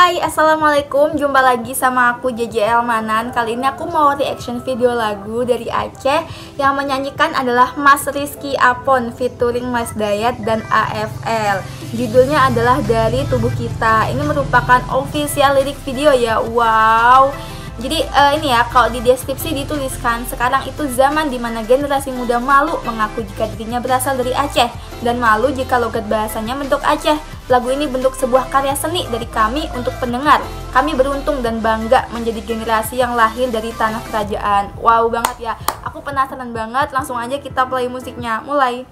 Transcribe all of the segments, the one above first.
Hai, assalamualaikum. Jumpa lagi sama aku JJL Manan. Kali ini aku mau reaction video lagu dari Aceh. Yang menyanyikan adalah Mas Rizky Apon featuring Mas Dayat dan AFL. Judulnya adalah Dari Tubuh Kita. Ini merupakan official lirik video ya. Wow. Jadi ini ya, kalau di deskripsi dituliskan sekarang itu zaman dimana generasi muda malu mengaku jika dirinya berasal dari Aceh dan malu jika logat bahasanya bentuk Aceh. Lagu ini bentuk sebuah karya seni dari kami untuk pendengar. Kami beruntung dan bangga menjadi generasi yang lahir dari tanah kerajaan. Wow banget ya, aku penasaran banget. Langsung aja kita play musiknya, mulai.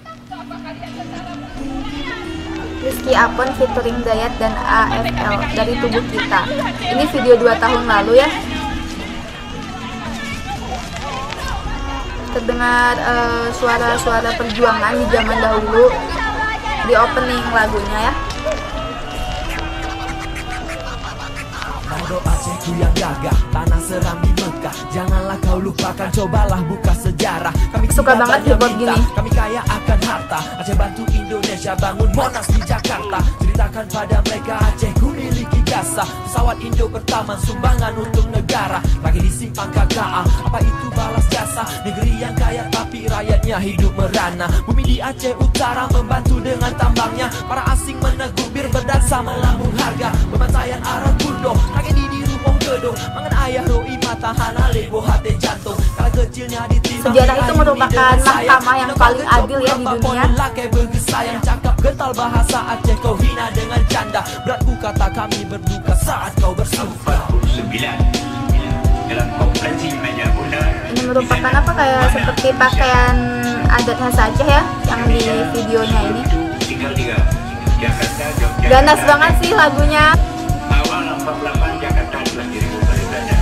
Rizky Apon featuring Dayat dan AFL, Dari Tubuh Kita. Ini video 2 tahun lalu ya. Terdengar suara-suara perjuangan di zaman dahulu di opening lagunya ya. Acehku yang gagah, tanah seram di Mekah. Janganlah kau lupakan, cobalah buka sejarah. Kami suka banget hip hop gini. Kami kaya akan harta. Aceh bantu Indonesia bangun Monas di Jakarta. Ceritakan pada mereka Aceh ku miliki jasa. Pesawat Indo pertama sumbangan untuk negara. Lagi disimpan KKA, apa itu balas jasa? Negeri yang kaya tapi rakyatnya hidup merana. Bumi di Aceh Utara membantu dengan tambangnya. Para asing menegur bir berdaksa melambung harga. Pembantaian Arab Bundo lagi di rumah gedung. Mangan ayah roi mata hanale hati jantung. Kala kecilnya ditimbang. Sejarah itu merupakan mahkamah yang paling adil ya di dunia. Sayang cakap getah bahasa Aceh kau hina dengan canda. Beratku kata kami berduka saat kau bersumpah. Ini merupakan apa, kayak seperti pakaian adat khas Aceh ya yang di videonya ini. Ganas banget sih lagunya. Awal 48 Jakarta sudah diribu dari Belanda.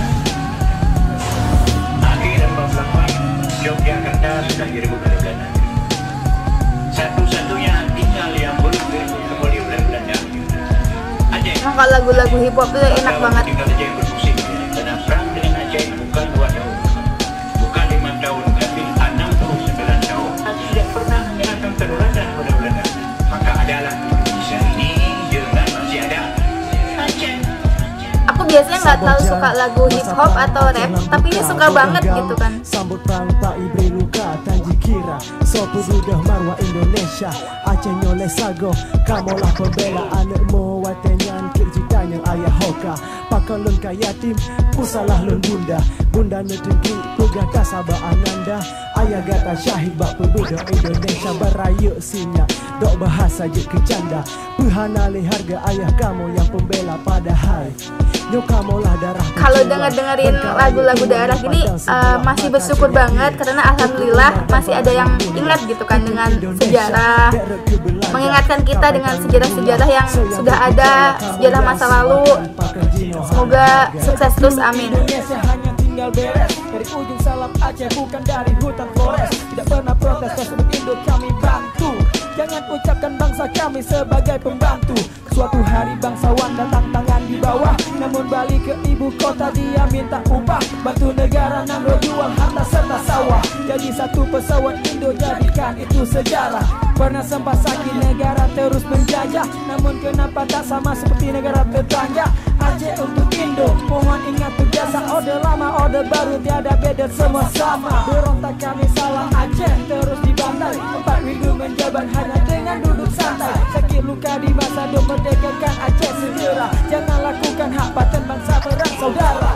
Akhir 48 Yogyakarta sudah diribu dari Belanda. Satu-satunya tinggal yang belum diribu kembali oleh Belanda Aceh. Emang kalau lagu-lagu hip hop itu enak banget. Tinggal Aceh bermusim. Karena perang dengan Aceh bukan 2 tahun, bukan 5 tahun, tapi 69 tahun. Tidak pernah menyerahkan kedaulatan pada Belanda. Maka adalah Indonesia ini dengan masih ada Aceh. Aku biasanya nggak terlalu suka lagu hip hop atau rap, tapi ini suka banget gitu kan. Sambut perang tak ibri luka tanji kira. Sopo sudah marwah Indonesia. Aceh nyoleh sago. Kamulah pembela anakmu watenyan kirjidanya ayah hoka. Pakalun kayatim pusalah lun bunda. Bunda netengki pegah kasaba ananda. Ayah gata syahid bak pemuda Indonesia beraya sinya. Dok bahasa je kecanda. Puhanale harga ayah kamu yang pembela padahal kalau dengerin lagu-lagu daerah gini masih bersyukur banget karena alhamdulillah masih ada yang ingat gitu kan dengan sejarah, mengingatkan kita dengan sejarah-sejarah yang sudah ada, sejarah masa lalu. Semoga sukses terus, amin. Tinggal beres dari ujung salam Aceh, bukan dari hutan Flores. Tidak pernah protes, sebut Indo kami bantu. Jangan ucapkan bangsa kami sebagai pembantu. Suatu hari bangsawan datang tangan di bawah, namun balik ke ibu kota dia minta upah. Bantu negara nangro jual harta serta sawah. Jadi satu pesawat Indo jadikan itu sejarah. Pernah sempat sakit negara terus menjajah, namun kenapa tak sama seperti negara tetangga. Aceh untuk Indo, mohon ingat jasa. Orde lama, orde baru, tiada beda, semua sama. Berontak kami salah Aceh terus dibantai. 4 minggu menjabat hanya dengan duduk santai. Sakit luka di masa dom merdekakan Aceh segera. Jangan lakukan hak paten bangsa perang saudara.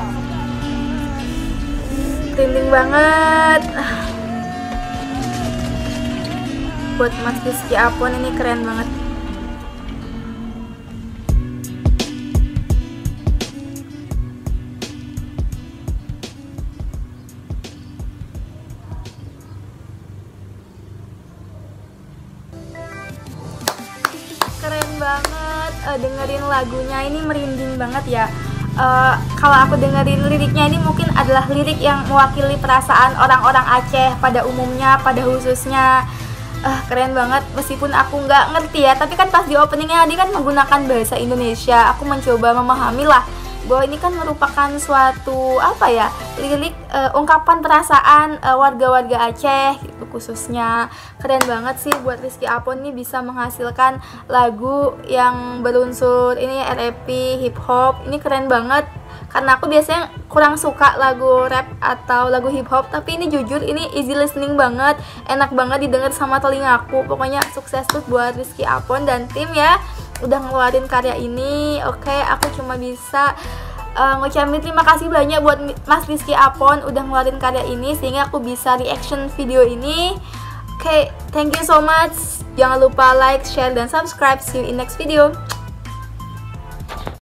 Trending banget. Buat Mas Rizky Apon ini keren banget. Keren banget, dengerin lagunya ini merinding banget ya. Kalau aku dengerin liriknya ini mungkin adalah lirik yang mewakili perasaan orang-orang Aceh pada umumnya, pada khususnya. Keren banget, meskipun aku nggak ngerti ya, tapi kan pas di openingnya dia kan menggunakan bahasa Indonesia. Aku mencoba memahami lah bahwa ini kan merupakan suatu apa ya, lirik ungkapan perasaan warga-warga Aceh gitu khususnya. Keren banget sih buat Rizky Apon nih bisa menghasilkan lagu yang berunsur ini R&B, hip hop. Ini keren banget. Karena aku biasanya kurang suka lagu rap atau lagu hip hop, tapi ini jujur ini easy listening banget, enak banget didengar sama telingaku. Pokoknya sukses tuh buat Rizky Apon dan tim ya, udah ngeluarin karya ini. Oke, aku cuma bisa ngucapin terima kasih banyak buat Mas Rizky Apon udah ngeluarin karya ini sehingga aku bisa reaction video ini. Oke, thank you so much. Jangan lupa like, share, dan subscribe. See you in next video.